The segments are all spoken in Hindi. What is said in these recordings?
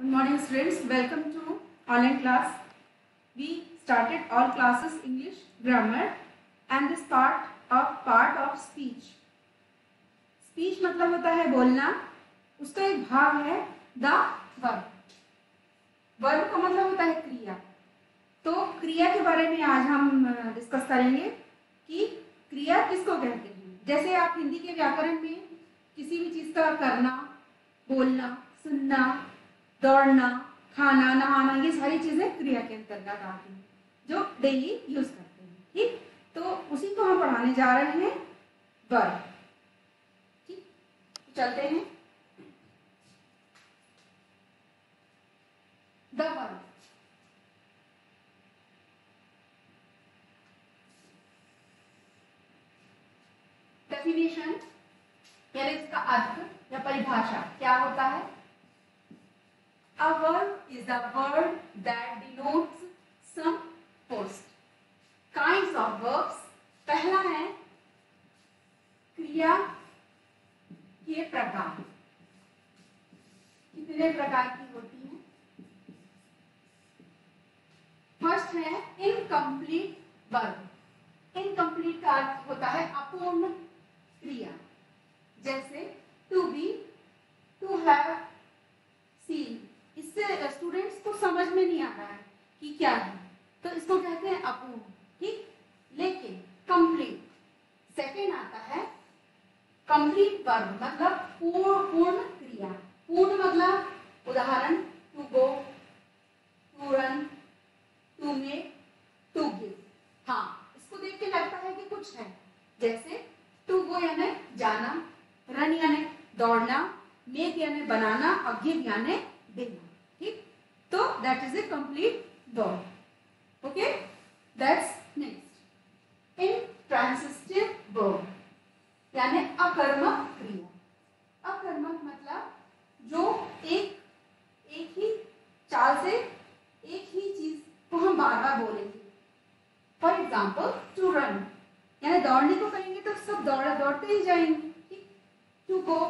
Good morning students, welcome to online class. We started all classes English grammar and this part of speech. Speech मतलब होता है बोलना, उसका एक भाग है the verb. Verb का मतलब होता है क्रिया. तो क्रिया के बारे में आज हम डिस्कस करेंगे कि क्रिया किसको कहते हैं. जैसे आप हिंदी के व्याकरण में किसी भी चीज का करना, बोलना, सुनना, दौड़ना, खाना, नहाना, ये सारी चीजें क्रिया के अंतर्गत आती हैं जो डेली यूज करते हैं. ठीक, तो उसी को हम पढ़ाने जा रहे हैं वर्ब. ठीक, चलते हैं. The verb. डेफिनेशन यानी इसका अर्थ या परिभाषा क्या होता है. A verb is a word that denotes some post. Kinds of verbs. पहला है क्रिया के प्रकार. कितने प्रकार की होती हैं. फर्स्ट है इनकम्प्लीट वर्ब. इनकम्प्लीट का अर्थ होता है अपूर्ण क्रिया. जैसे to be, to have, seen. इससे स्टूडेंट्स को समझ में नहीं आ रहा है कि क्या है, तो इसको कहते हैं अपूर्ण. ठीक, लेकिन कंप्लीट सेकंड आता है. कंप्लीट वर्ब मतलब पूर्ण क्रिया. पूर्ण मतलब उदाहरण to go, to run, to make, to give. हाँ, इसको देख के लगता है कि कुछ है. जैसे टू गो यानी जाना, रन यानी दौड़ना, मेक यानी बनाना और गिव यानी देना. ठीक, तो that is a complete verb. Okay, that's next intransitive verb यानी अकर्मक क्रिया. अकर्मक मतलब जो एक ही चाल से एक ही चीज को हम बार बार बोलेंगे. फॉर एग्जाम्पल टू रन यानी दौड़ने को कहेंगे तो सब दौड़ते ही जाएंगे. ठीक, टू गो,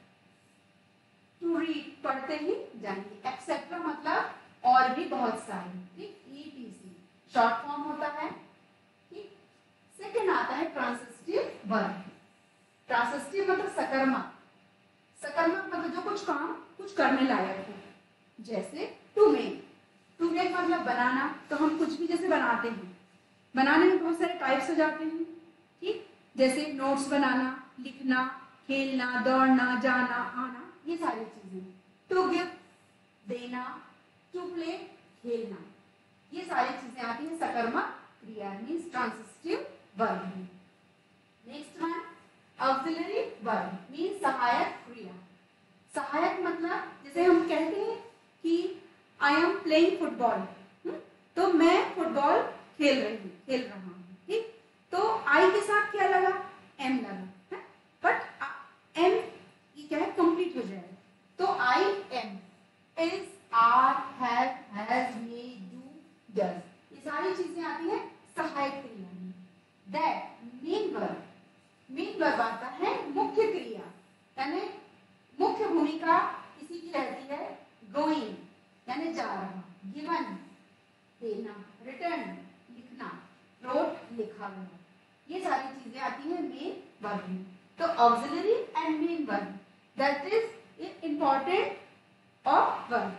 टू रीड पढ़ते ही जाएंगे. एक्सेट्रा मतलब और भी बहुत सारे. ठीक, ETC शॉर्ट फॉर्म होता है. ठीक, सेकंड आता है ट्रांसिटिव वर्ब. ट्रांसिटिव मतलब सकर्मक. सकर्मक मतलब जो कुछ काम कुछ करने लायक हो. जैसे टू मेक. टू मेक मतलब बनाना. तो हम कुछ भी जैसे बनाते हैं, बनाने में बहुत सारे टाइप्स हो जाते हैं. ठीक, जैसे नोट्स बनाना, लिखना, खेलना, दौड़ना, जाना, आना, ये सारी चीजें. टू गिव देना, टू प्ले खेलना, ये सारी चीजें आती हैं सकर्मक क्रिया मींस ट्रांसिटिव वर्ब में. Next one auxiliary verb means सहायक क्रिया. सहायक मतलब जैसे हम कहते हैं कि आई एम प्लेइंग फुटबॉल, तो मैं फुटबॉल खेल रहा हूँ. ठीक, तो आई के साथ क्या लगा, एम लगा, बट एम ये क्या है, कंप्लीट हो जाएगा. तो I am, is, are, has, may, do, does, ये सारी चीजें आती हैं सहायक क्रिया में. That main verb. Main verb आता है मुख्य क्रिया यानी मुख्य भूमिका किसी की रहती है. गोइंग यानी जा रहा, गिवन देना, रिटर्न लिखना, रोट लिखा हुआ, ये सारी चीजें आती हैं मेन वर्ब में. तो auxiliary and main verb that is important of verb.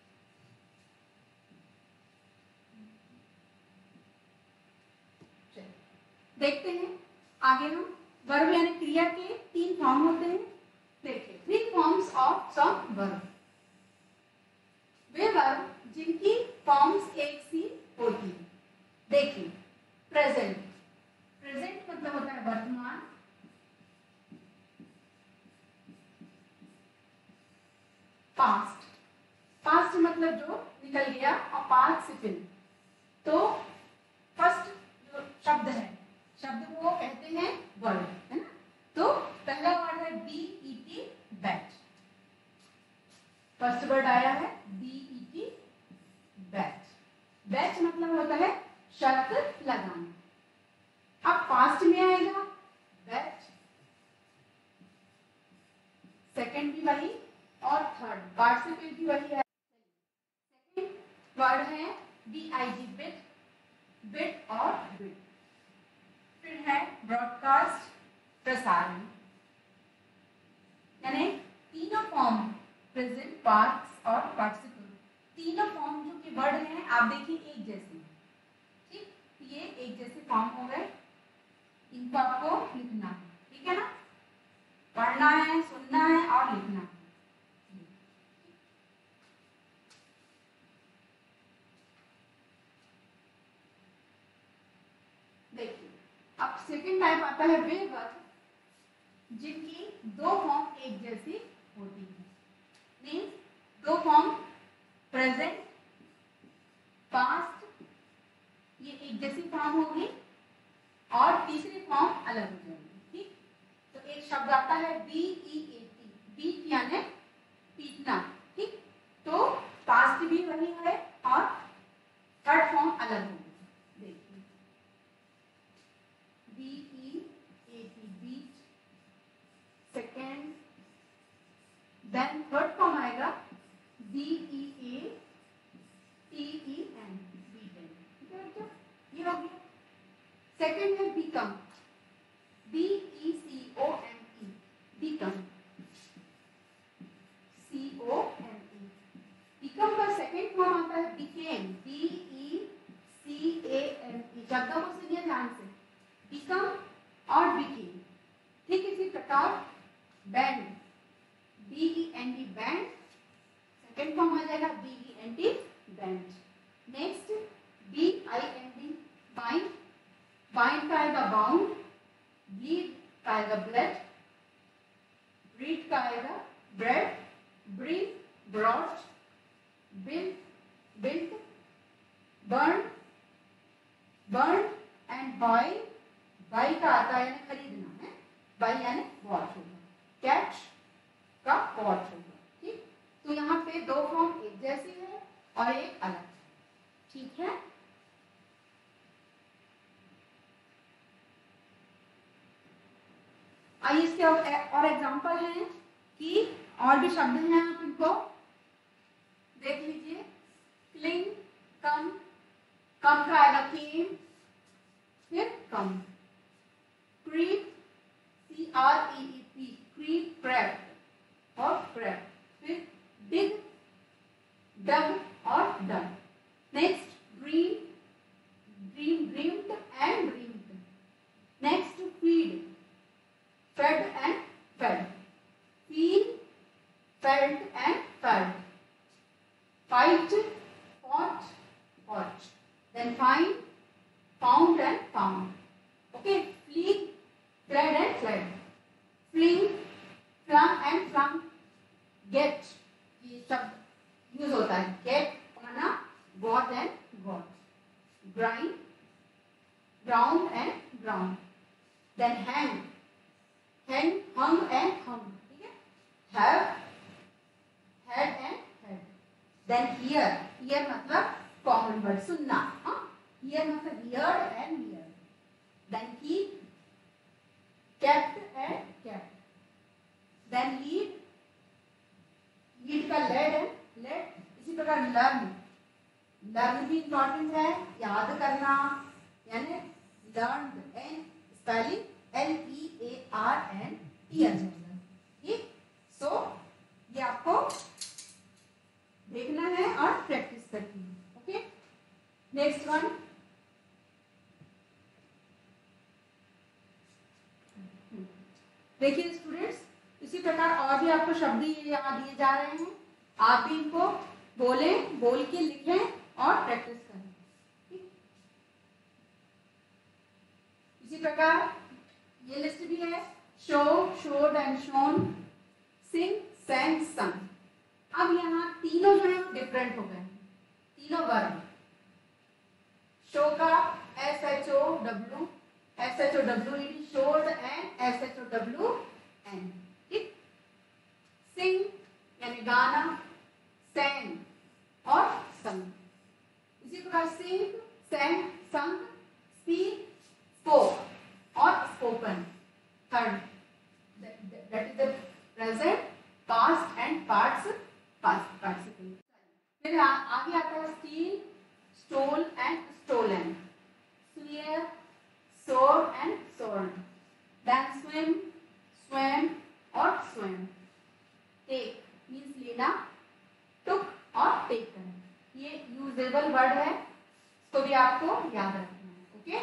देखते हैं आगे हम. वर्ब यानी क्रिया के 3 फॉर्म होते हैं. देखिए 3 फॉर्म्स ऑफ सम वर्ब. वे वर्ब जिनकी फॉर्म्स एक सी होती है. देखिए प्रेजेंट. प्रेजेंट मतलब होता है वर्तमान. पास्ट. पास्ट मतलब जो निकल गया और पार्टिसिपल. तो फर्स्ट जो शब्द है, शब्द को कहते हैं वर्ड, है ना. तो पहला वर्ड है BET बैट. फर्स्ट वर्ड आया है BET बैट. बैट मतलब होता है शर्त लगाना. अब पास्ट में आएगा बैट, सेकंड भी वही और थर्ड पार्टिसिपल भी वही है. BIT बिट, बिट और बिट। फिर है ब्रॉडकास्ट, प्रसारण, यानी तीनों फॉर्म प्रेजेंट, पास्ट और पार्टिसिपल, तीनों फॉर्म जो कि वर्ड हैं आप देखिए एक जैसे, ठीक, ये एक जैसे फॉर्म हो गए, इनको आपको लिखना है, ठीक है ना, पढ़ना है, सुनना है और लिखना है। देखिए अब सेकंड टाइप आता है वे वर्ब जिनकी दो फॉर्म एक जैसी होती है, मीन्स दो फॉर्म प्रेजेंट, पास्ट, ये एक जैसी फॉर्म होगी और तीसरी फॉर्म अलग हो जाएगी, ठीक। तो एक शब्द आता है BEAT, बीट यानी पीटना, ठीक, तो पास्ट भी वही है और थर्ड फॉर्म अलग होगी। देखिए BEAT beat, second, then third form आएगा BEATEN, बीटेन, ठीक है बच्चों, ये हो गया। सेकेंड है become, BECOME, become, COME, become का सेकेंड फॉर्म आता है बिकेम, BECAME, शब्दों को सुनिए ध्यान से, बिकम और बिकेम, ठीक इसी प्रकार bend, BEND bend, second form आ जाएगा BEND bend. Next BIND bind, bind का आएगा बाउंड, ब्लीड का आएगा ब्लड, ब्रीड का आएगा bred, breed bred, build built, burn burn and buy, buy का आता है यानी खरीदना है, बाय यानी वॉच होगा, कैच का वॉच होगा, ठीक। तो यहाँ पे दो फॉर्म एक जैसी है और एक अलग है, ठीक है। आइए इसके और एग्जांपल हैं कि और भी शब्द हैं, आप इनको देख लीजिए। क्लिंग, कम, कम का आएगा केम, फिर come, creep, CREEP, creep, crept और क्रैप, फिर डिग, डग और dug. Next dream, dream, dreamed and dreamed. Next feed, fed and fed, feel, felt and felt, fight, fought, fought, then find, found and found, okay, flee, fled and fled, fling, flung and flung, get, ये शब्द यूज होता है, get माना got and got, grind, ground and ground, then hang, hang, hung and hung, ठीक है, have, had and had, then hear, hear मतलब कॉमन वर्ड सुनना, हाँ, hear मतलब heard and hear, then keep, kept and kept, then lead, lead का led and led, इसी प्रकार learn, learn भी इम्पोर्टेंट है, याद करना, यानी learned and spelling LEARN आ जाएगा, ठीक। सो ये आपको देखना है और प्रैक्टिस करनी है, ओके। नेक्स्ट वन, देखिए स्टूडेंट्स, इसी प्रकार और भी आपको शब्द यहाँ दिए जा रहे हैं, आप भी इनको बोलें, बोल के लिखें और प्रैक्टिस करें, ठीक। इसी प्रकार ये लिस्ट भी है, show, showed and shown, sing, sang, sung. अब यहाँ तीनों जो है डिफरेंट हो गए, तीनों वर्ब। शो का SHOW, SHOWED, showed and SHOWN, ठीक। सिंग यानी गाना, सैंग और संग। इसी प्रकार sing, sang, sung, speak, spoke और spoken, third, that is the present, past and past participle। फिर आगे आता है steal, stole and stolen, swear, sword and sword, then swim, swam और swam. Take means लेना, took और taken. ये यूजेबल वर्ड है, इसको भी आपको याद रखना है. ओके,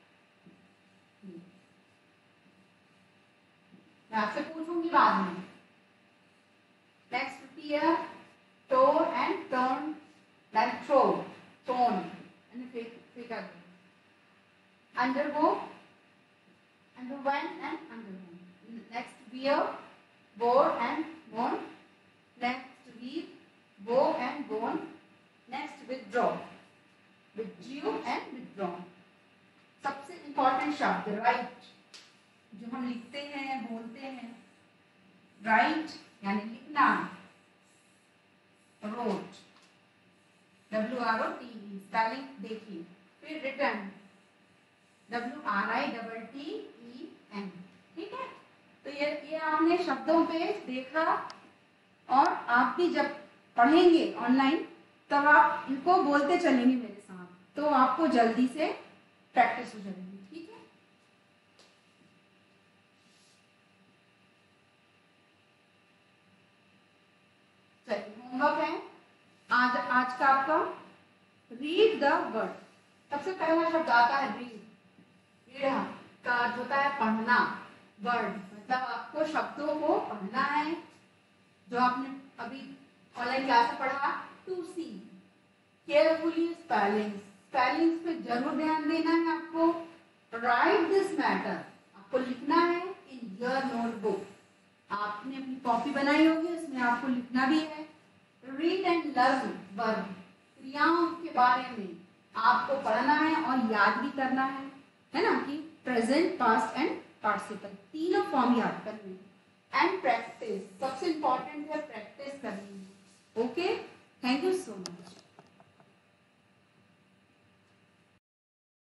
मैं आपसे पूछूंगी बाद में. Next tear, tore and turn, then throw, thrown and फेंका गया. Undergo, underwent and undergone. Next bear, bore and borne. Next weave, bow and bone. Next withdraw, withdrew and withdrawn. सबसे important शब्द write, जो हम लिखते हैं बोलते हैं. write यानी लिखना. wrote, WROTE स्पेलिंग देखिए. फिर रिटर्न, WRITTEN. ठीक है, तो ये आपने शब्दों पे देखा, और आप भी जब पढ़ेंगे ऑनलाइन तब आप इनको बोलते चलेंगे मेरे साथ, तो आपको जल्दी से प्रैक्टिस हो जाएगी. ठीक है, चलिए होमवर्क है आज का आपका. Read the word. सबसे पहला शब्द आता है रीड. रीड का अर्थ होता है पढ़ना. वर्ड मतलब आपको शब्दों को पढ़ना है, जो आपने अभी ऑनलाइन क्लास में पढ़ा. To see, carefully spellings, spellings पे जरूर ध्यान देना है आपको. राइट दिस मैटर, आपको लिखना है इन योर नोटबुक. आपने अपनी कॉपी बनाई होगी, उसमें आपको लिखना भी है. रीड एंड लर्न वर्ब, क्रियाओं के बारे में आपको पढ़ना है और याद भी करना है ना, कि प्रेजेंट, पास्ट एंड पार्टिसिपल तीनों फॉर्म याद करने. And practice